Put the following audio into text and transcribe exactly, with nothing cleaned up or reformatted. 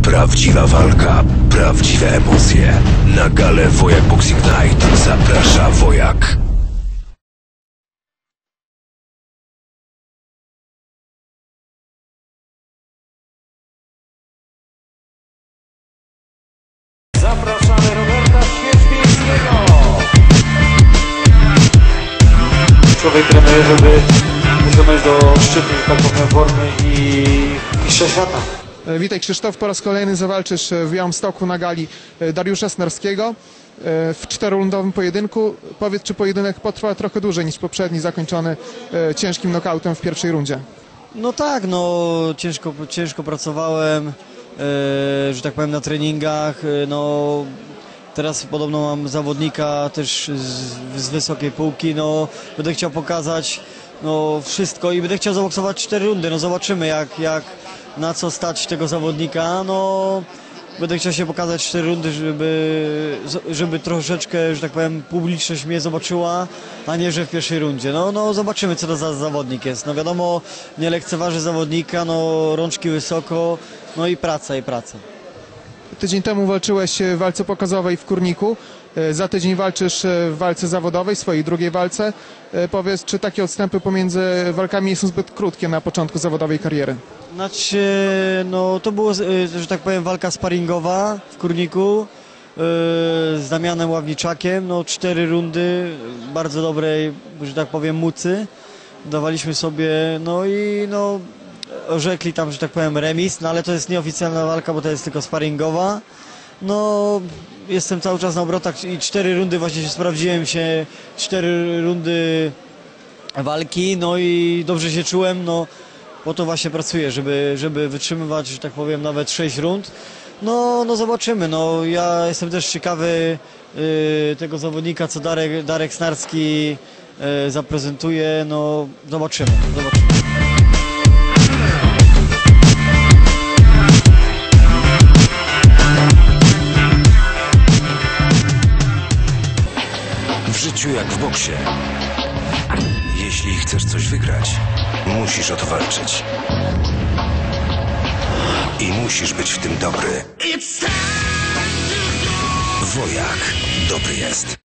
Prawdziwa walka, prawdziwe emocje. Na galę Wojak Boxing Night zaprasza Wojak. Zapraszamy Roberta Świeczbińskiego. Człowiek trenuje, żeby osiągnąć do szczytnej, tak powiem, formy i mistrza świata. Witaj Krzysztof, po raz kolejny zawalczysz w Białymstoku na gali Dariusza Snarskiego w czterorundowym pojedynku. Powiedz, czy pojedynek potrwa trochę dłużej niż poprzedni, zakończony ciężkim nokautem w pierwszej rundzie? No tak, no ciężko, ciężko pracowałem, e, że tak powiem, na treningach. E, no teraz podobno mam zawodnika też z, z wysokiej półki. No będę chciał pokazać no wszystko i będę chciał zaboksować cztery rundy. No zobaczymy jak, jak na co stać tego zawodnika. No będę chciał się pokazać cztery rundy, żeby, żeby troszeczkę, że tak powiem, publiczność mnie zobaczyła, a nie, że w pierwszej rundzie. No, no zobaczymy, co to za zawodnik jest. No wiadomo, nie lekceważy zawodnika, no rączki wysoko, no i praca, i praca. Tydzień temu walczyłeś w walce pokazowej w Kurniku. Za tydzień walczysz w walce zawodowej, swojej drugiej walce. Powiedz, czy takie odstępy pomiędzy walkami nie są zbyt krótkie na początku zawodowej kariery? Znaczy, no to było, że tak powiem, walka sparingowa w Kurniku z Damianem Ławniczakiem. No cztery rundy bardzo dobrej, że tak powiem, mucy dawaliśmy sobie, no i no orzekli tam, że tak powiem, remis, no ale to jest nieoficjalna walka, bo to jest tylko sparingowa. No jestem cały czas na obrotach i cztery rundy właśnie się sprawdziłem się, cztery rundy walki, no i dobrze się czułem, no po to właśnie pracuję, żeby, żeby wytrzymywać, że tak powiem, nawet sześć rund. No, no zobaczymy, no ja jestem też ciekawy y, tego zawodnika, co Darek, Darek Snarski y, zaprezentuje, no zobaczymy, zobaczymy. W życiu jak w boksie. Jeśli chcesz coś wygrać, musisz o to walczyć. I musisz być w tym dobry. Wojak dobry jest.